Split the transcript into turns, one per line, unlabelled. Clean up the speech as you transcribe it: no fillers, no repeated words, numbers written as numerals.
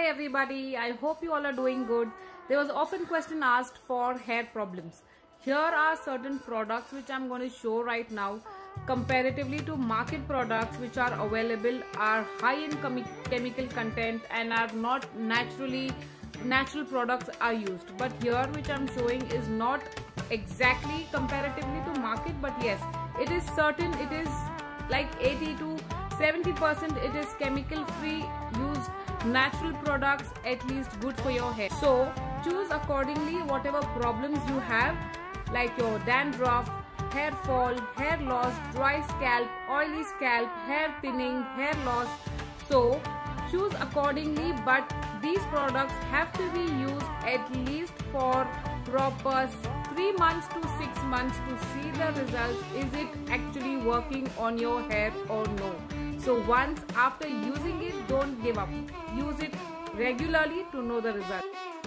Hi everybody, I hope you all are doing good. There was often question asked for hair problems. Here are certain products which I'm going to show right now. Comparatively to market products which are available, are high in chemical content and are not natural products are used. But here which I'm showing is not exactly comparatively to market, but yes, it is certain, it is like 80 to 70% it is chemical free, used natural products, at least good for your hair. So choose accordingly whatever problems you have, like your dandruff, hair fall, hair loss, dry scalp, oily scalp, hair thinning, hair loss. So choose accordingly, but these products have to be used at least for proper 3 months to 6 months to see the results. Is it actually working on your hair or no? So once after using it, don't give up. Use it regularly to know the result.